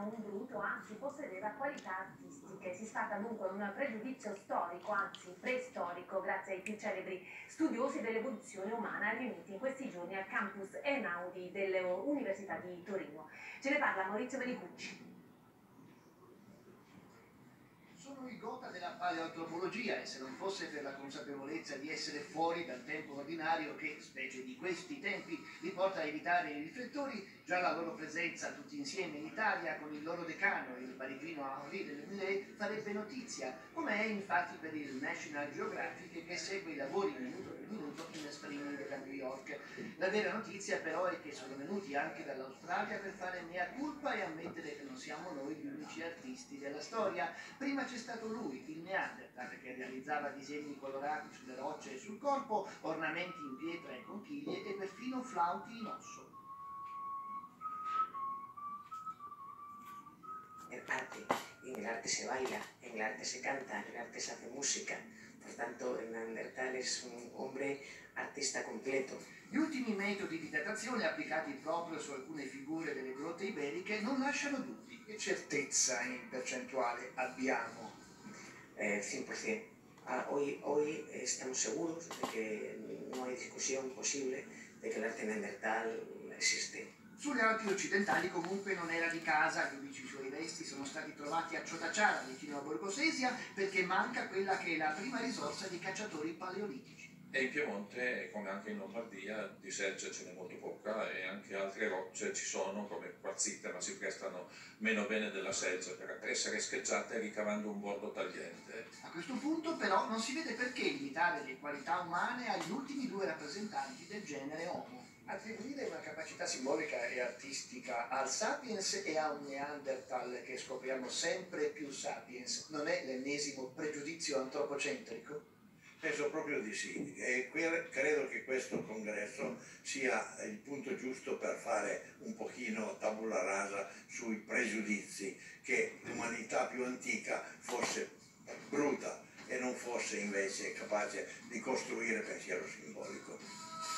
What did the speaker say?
un bruto, anzi possedeva qualità artistiche. Si sfata dunque un pregiudizio storico, anzi preistorico, grazie ai più celebri studiosi dell'evoluzione umana riuniti in questi giorni al campus Einaudi dell'Università di Torino. Ce ne parla Maurizio Menicucci. Sono il gotha della paleoantropologia e se non fosse per la consapevolezza di essere fuori dal tempo ordinario che, specie di questi tempi, li porta a evitare i riflettori, già la loro presenza tutti insieme in Italia con il loro decano, il parigino Henri de Mullet, farebbe notizia, come è infatti per il National Geographic che segue i lavori minuto per minuto in streaming da New York. La vera notizia però è che sono venuti anche dall'Australia per fare mea culpa e ammettere che non siamo noi gli unici artisti della storia. Prima c'è stato lui, il Neanderthal, che realizzava disegni colorati sulle rocce e sul corpo, ornamenti in pietra e conchiglie e perfino flauti in osso. En el arte se baila, en el arte se canta, en el arte se hace música. Por tanto, el Neandertal es un hombre artista completo. Gli ultimi metodi di datazione applicati proprio su alcune figure delle grotte iberiche non lasciano dubbi. Che certezza in percentuale abbiamo? 100%. Hoy estamos seguros de que no hay discusión posible de que el arte neandertal existe. Sulle Alpi occidentali comunque non era di casa, gli unici suoi resti sono stati trovati a Ciotacciara, vicino a Borgosesia, perché manca quella che è la prima risorsa di cacciatori paleolitici. E in Piemonte, come anche in Lombardia, di selce ce n'è molto poca e anche altre rocce ci sono come quarzite, ma si prestano meno bene della selce per essere scheggiate ricavando un bordo tagliente. A questo punto però non si vede perché limitare le qualità umane agli ultimi due rappresentanti del genere Homo. Attribuire una capacità simbolica e artistica al Sapiens e a un Neanderthal che scopriamo sempre più Sapiens non è l'ennesimo pregiudizio antropocentrico? Penso proprio di sì, e credo che questo congresso sia il punto giusto per fare un pochino tabula rasa sui pregiudizi, che l'umanità più antica fosse bruta e non fosse invece capace di costruire pensiero simbolico.